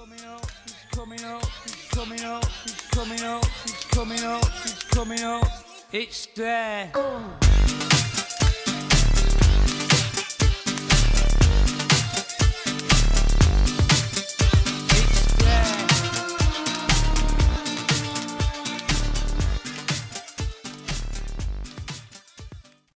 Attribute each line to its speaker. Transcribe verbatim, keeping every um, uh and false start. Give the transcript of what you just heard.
Speaker 1: coming out, he's coming out, he's coming out, he's coming out, he's coming out, he's coming out. It's there.